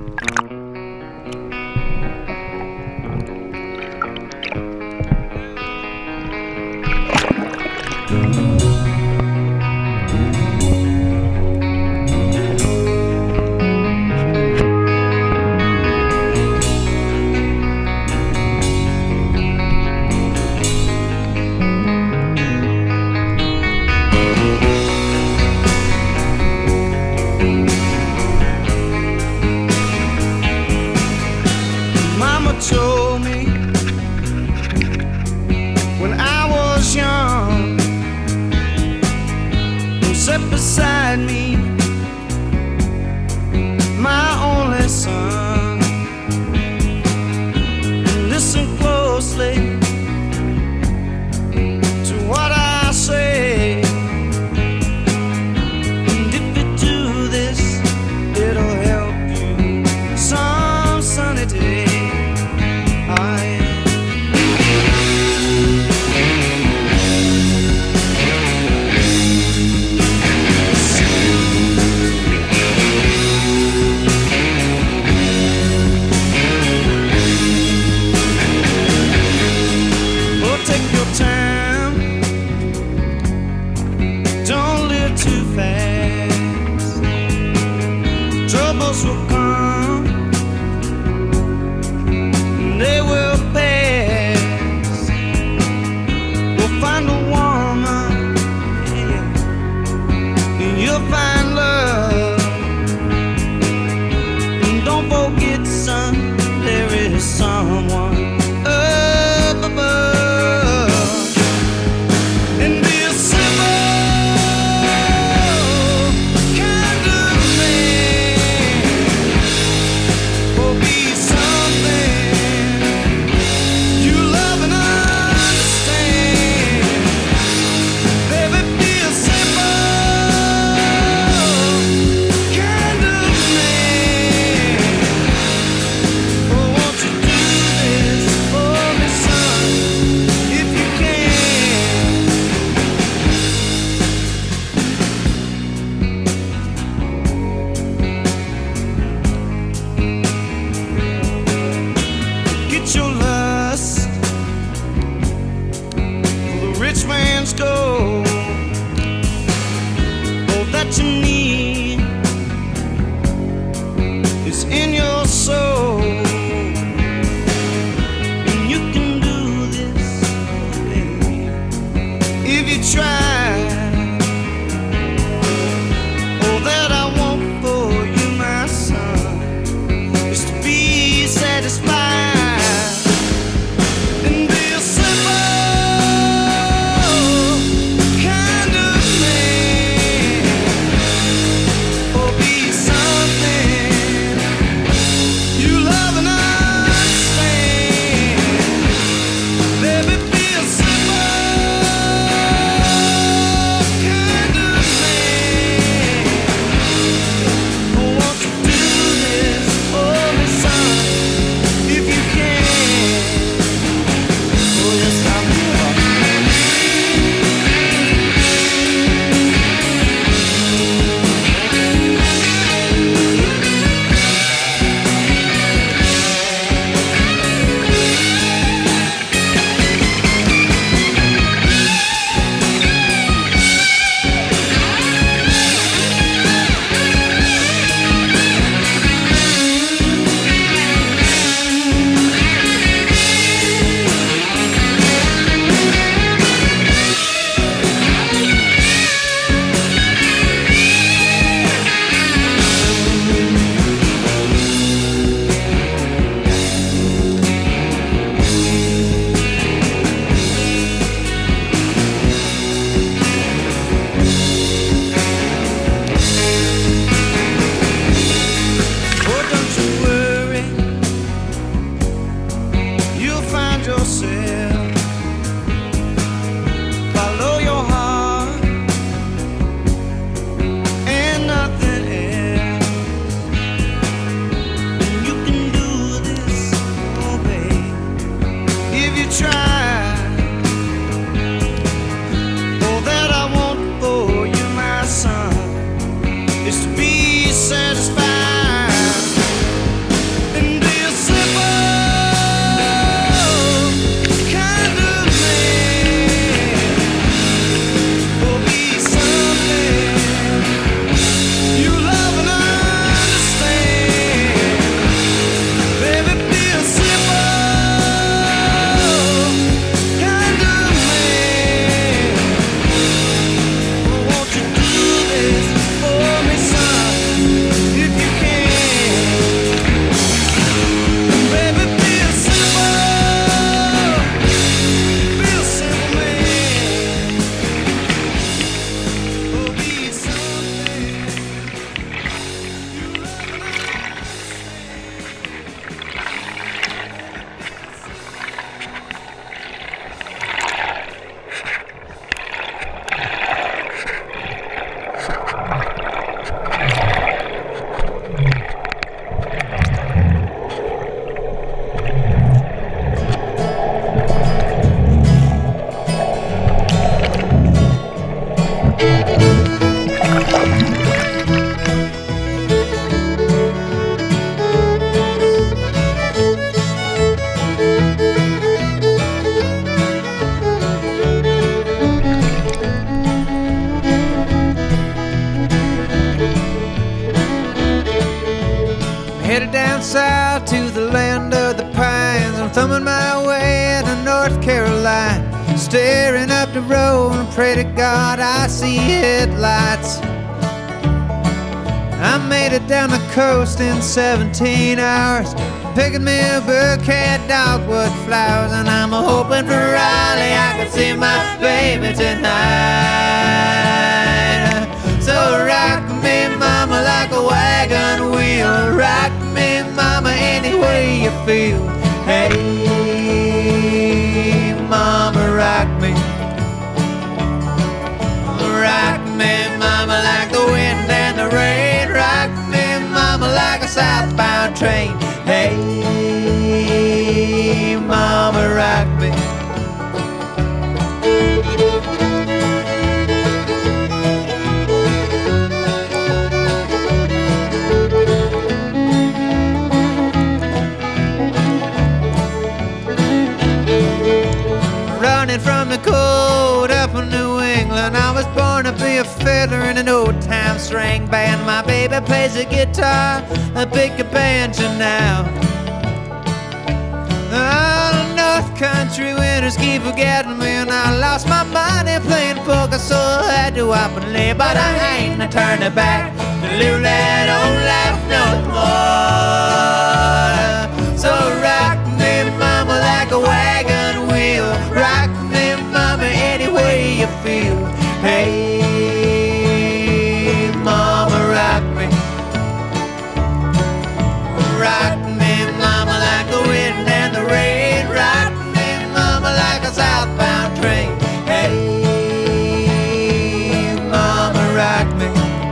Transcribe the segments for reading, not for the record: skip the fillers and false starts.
Told me when I was young, sat beside me, my only son. Listen closely to what I say, and if you do this, it'll help you some sunny day. Troubles will come, and they will pass. We'll find a woman, yeah, and you'll find love. And don't forget, son, there is someone up above. And be a simple kind of man. Headed down south to the land of the pines. I'm thumbing my way to North Carolina, staring up the road and pray to God I see headlights. I made it down the coast in 17 hours, picking me a bouquet of dogwood flowers, and I'm hoping for Raleigh I can see my baby tonight. So rock me, mama, like a wagon wheel. Rock me, mama, any way you feel. Hey, mama, rock me. Rock me, mama, like the wind and the rain. Rock me, mama, like a southbound train. Hey, mama, rock me. Running from the cold up in New England, I was born to be a fiddler in an old-time string band. My baby plays the guitar, I pick a banjo now. Oh, North Country winters keep forgetting me, and I lost my money playing poker, so I had to up and lay. But I ain't turning back to live that old life no more. So rock me, mama, like a wagon wheel. Rock me, mama, any way you feel. Hey, mama, rock me. Rock me, mama, like the wind and the rain. Rock me, mama, like a southbound train. Hey, mama, rock me.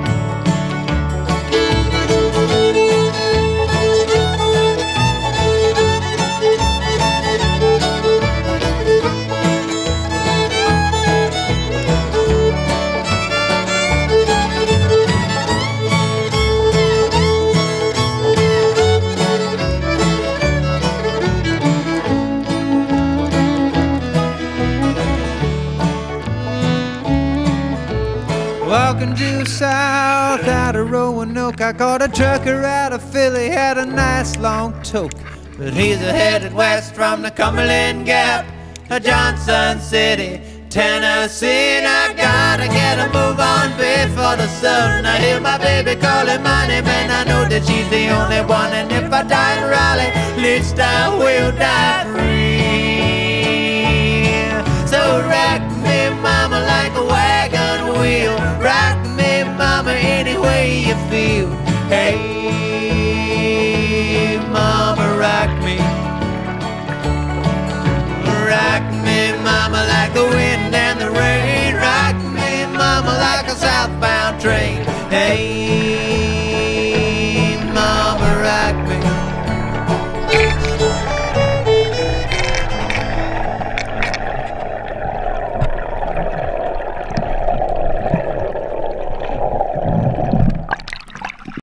Walking due south out of Roanoke, I caught a trucker out of Philly, had a nice long toke. But he's headed west from the Cumberland Gap to Johnson City, Tennessee. And I gotta get a move on before the sun. I hear my baby calling my name, and I know that she's the only one. And if I die in Raleigh, at least I will die free. So rock me, mama, like a wagon wheel. Rock me, mama, any way you feel. Hey, mama, rock me. Rock me, mama, like the wind and the rain. Rock me, mama, like a southbound train. Hey,